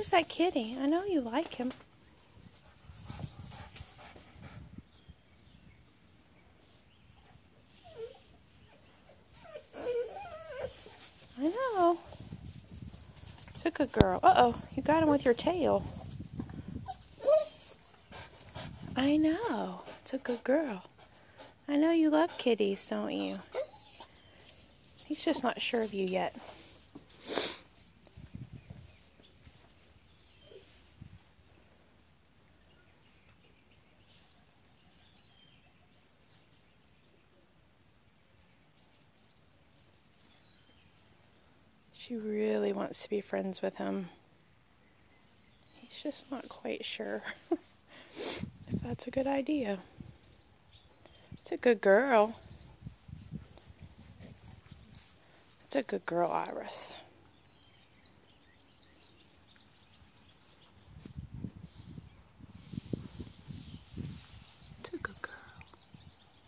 There's that kitty. I know you like him. I know. It's a good girl. Uh-oh, you got him with your tail. I know. It's a good girl. I know you love kitties, don't you? He's just not sure of you yet. She really wants to be friends with him. He's just not quite sure if that's a good idea. It's a good girl. It's a good girl, Iris.